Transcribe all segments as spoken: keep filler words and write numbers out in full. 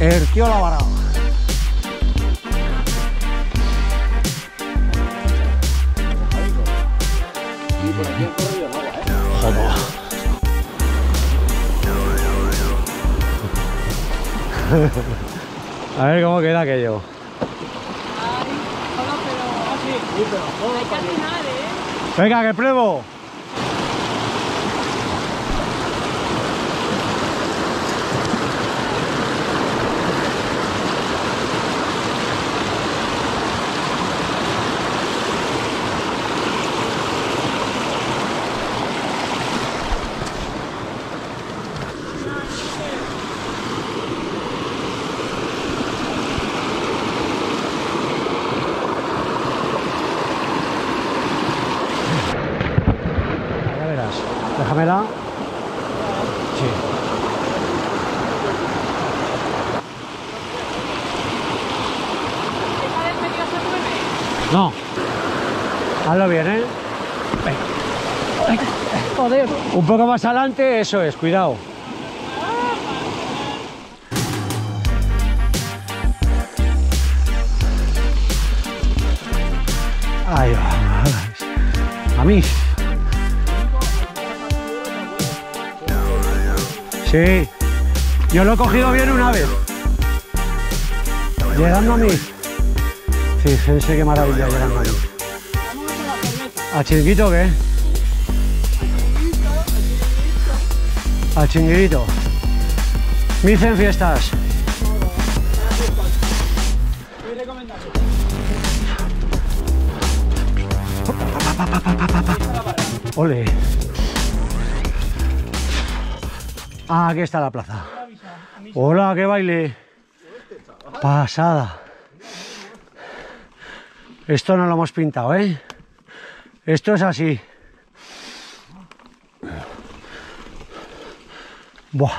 El tío la varado. Y por aquí han corrido nada, ¿eh? Joder. A ver cómo queda aquello. Sí, pero todo Hay que atinar, ¿eh? Venga, que pruebo. Ya verás. Déjamela. Sí. ¿Deja de medio se mueve? No. Hazlo bien, ¿eh? Venga. Joder. Un poco más adelante, eso es, cuidado. Ahí va. A mí. Sí. Yo lo he cogido bien una vez. Llegando a mí. Sí, fíjense qué maravilla llegando a mí. ¿A Chiringuito qué? Al Chinguirito. Mice en fiestas. Ole. Ah, aquí está la plaza. Hola, qué baile. Pasada. Esto no lo hemos pintado, ¿eh? Esto es así. Buah.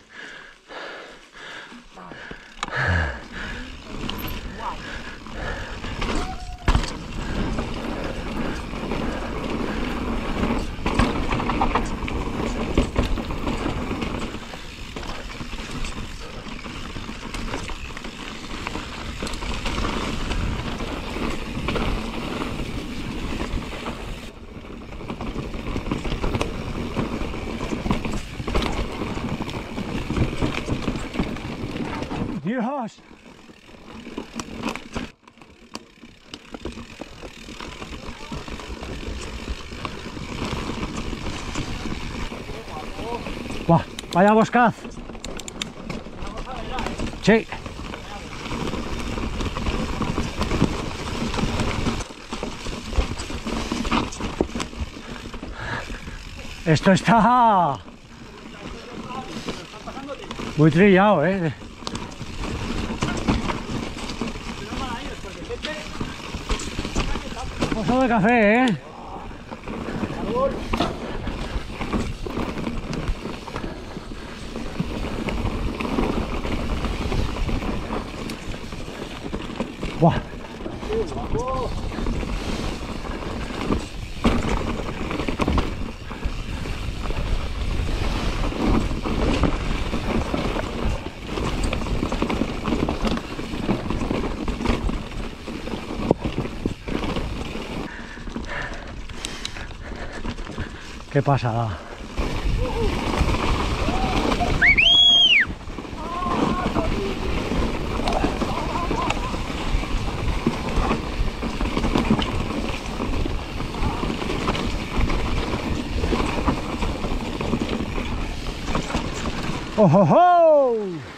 Dios. Buah, vaya boscaz. Sí. Esto está muy trillado, ¿eh? Pozo de café, ¿eh? Buah. Qué pasada. ¡Oh, oh, oh!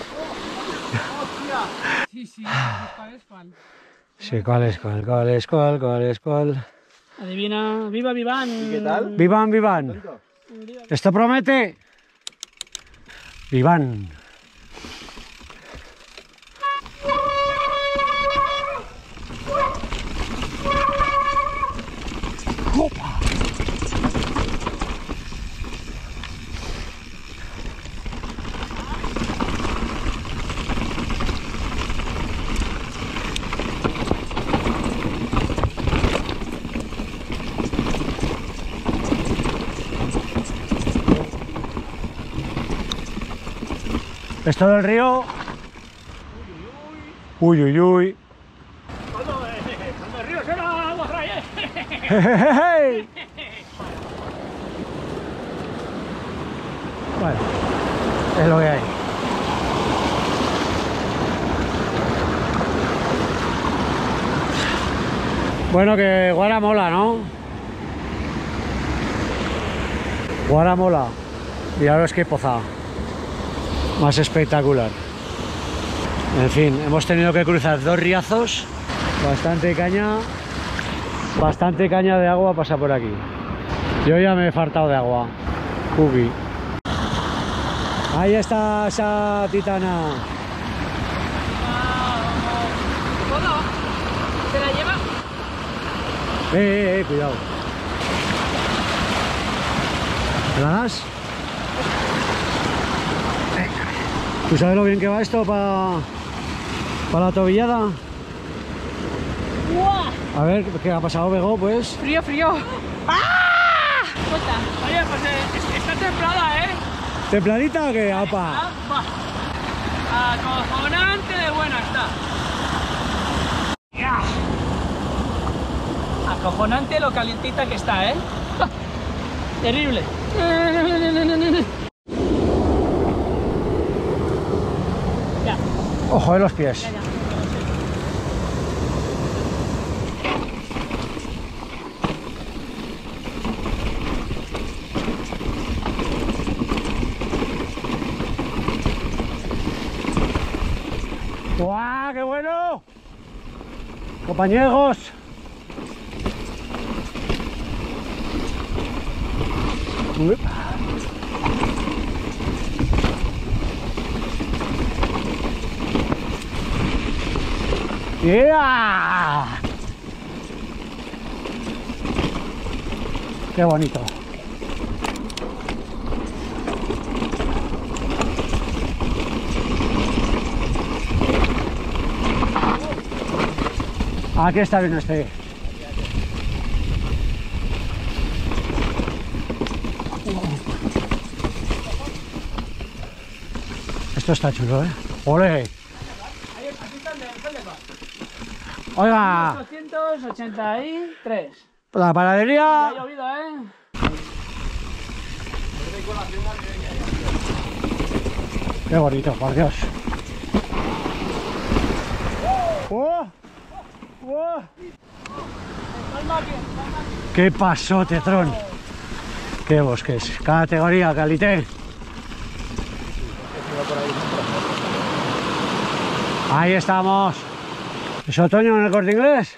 Sí, sí, ¿cuál es cuál? Sí, ¿cuál es cuál? ¿Cuál es cuál? ¿Cuál es cuál? Adivina, viva Viván. ¿Qué tal? ¡Vivan, vivan! ¿Esto promete? ¡Vivan! ¡Opa! Esto del río Uy, uy, uy. Cuando, eh, cuando el río suena, agua trae, eh. Jejeje. Bueno, es lo que hay. Bueno, que Guara mola, ¿no? Guara mola. Y ahora es que poza. Más espectacular. En fin, hemos tenido que cruzar dos riazos. Bastante caña. Bastante caña de agua pasa por aquí. Yo ya me he fartado de agua. Cookie. Ahí está esa titana. ¿Todo? ¿Se la lleva? Eh, eh, eh, cuidado. ¿Me la das? ¿Tú sabes lo bien que va esto para para la tobillada? ¡Guau! A ver, ¿qué ha pasado, Bego? Pues... Frío, frío. ¡Ah! Cuenta. Oye, pues eh, está templada, ¿eh? ¿Templadita o qué? ¡Apa! Ah, va. Acojonante de buena está. Ya. Acojonante lo calientita que está, ¿eh? Terrible. Ya. Ojo de los pies. Ya, ya. ¡Guau! ¡Qué bueno! Compañeros. Uy. ¡Yeah! ¡Qué bonito! Aquí está bien este. Esto está chulo, ¿eh? ¡Ole! Oiga, ochocientos ochenta y tres. la panadería. Ya ha llovido, ¿eh? Qué bonito, por Dios. ¡Oh! ¡Oh! ¡Qué pasote, Tron! ¡Qué bosques! Categoría, calité. Ahí estamos. ¿Es otoño en el Corte Inglés?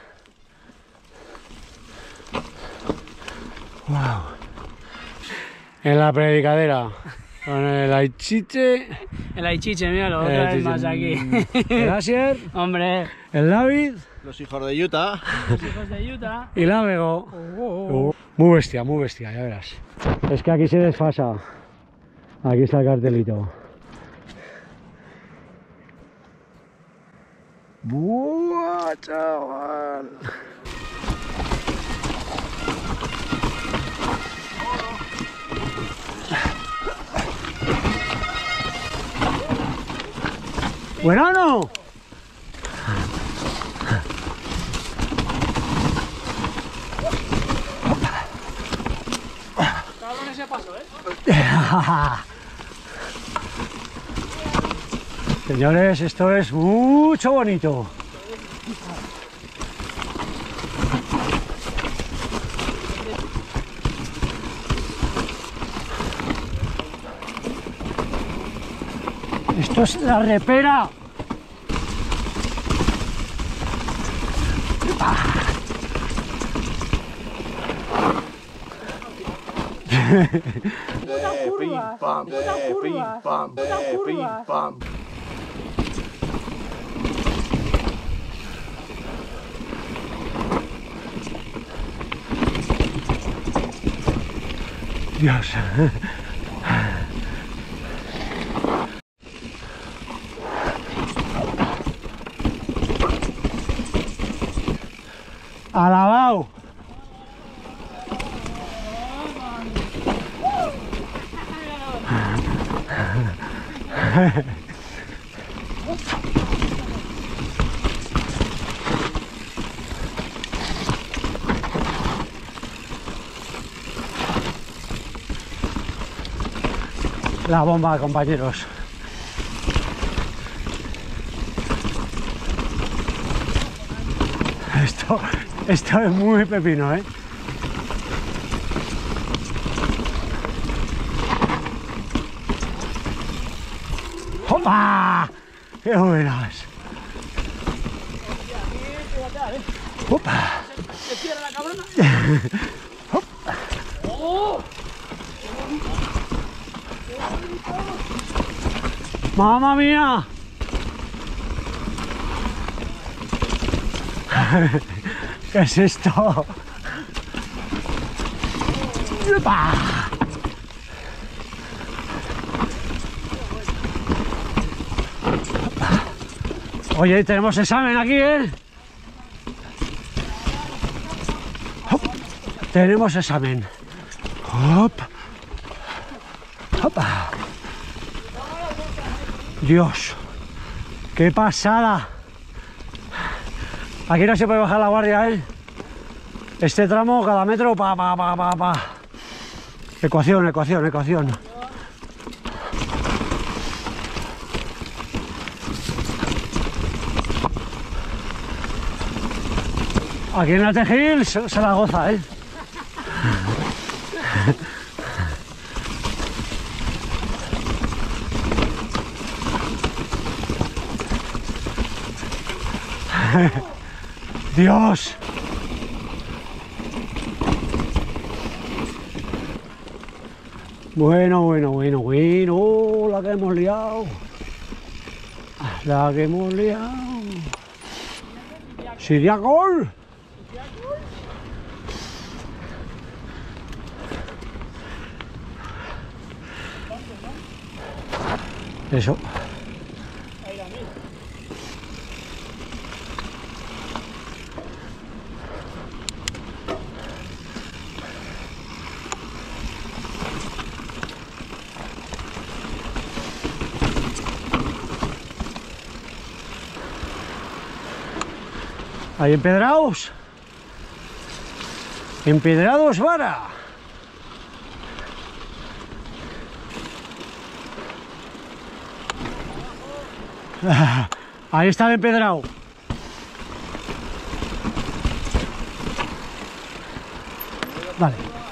Wow. En la predicadera. Con el Aichiche. El Aichiche, míralo, El otra vez Aichiche. más aquí. El Asier. Hombre, El David. Los hijos de Utah. los hijos de Utah. Y la Bego. Uh, muy bestia, muy bestia, ya verás. Es que aquí se desfasa. Aquí está el cartelito. ¡Buah, chaval! ¡Bueno, no! Cabrón ese paso, ¿eh? Señores, esto es mucho bonito. Esto es la repera. Puta curva. Pam, puta curva. Pam, puta curva. Pam. Dios. Alabao. la bomba, compañeros. Esto, esto es muy pepino, ¿eh? ¡Opa! ¡Qué buenas! ¡Opa! ¿Se cierra la cabrona? ¡Oh! ¡Mamma mía! ¿Qué es esto? ¡Opa! Oye, tenemos examen aquí, ¿eh? Hop. Tenemos examen. Hop. Hop. Dios, qué pasada. Aquí no se puede bajar la guardia, ¿eh? Este tramo, cada metro, pa, pa, pa, pa, pa. Ecuación, ecuación, ecuación. Aquí en el Tejil se, se la goza, ¿eh? Dios. Bueno, bueno, bueno, bueno, la que hemos liado. La que hemos liado. Siriacol. Eso. Ahí empedrados. Empedrados, vara. Ahí está el empedrado. Vale.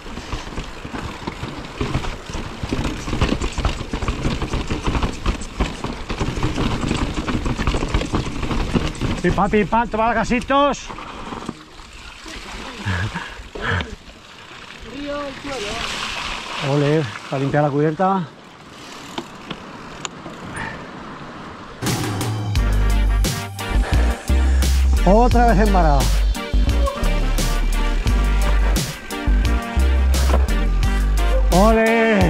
Pipa, pipa, toma gasitos. Ole, para limpiar la cubierta. Otra vez embarado. ¡Ole!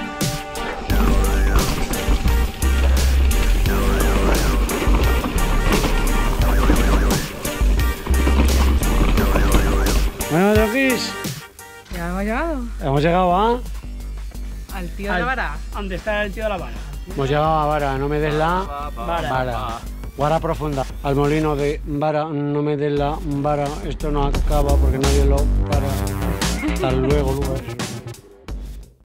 Bueno, Joquis. Ya hemos llegado. Hemos llegado a... Al tío de la vara. ¿Dónde está el tío de la vara? Hemos llegado a Vara, no me des la... Vara. Vara. Vara profunda. Al molino de Vara, no me des la Vara. Esto no acaba porque nadie lo para. Hasta luego, Lucas.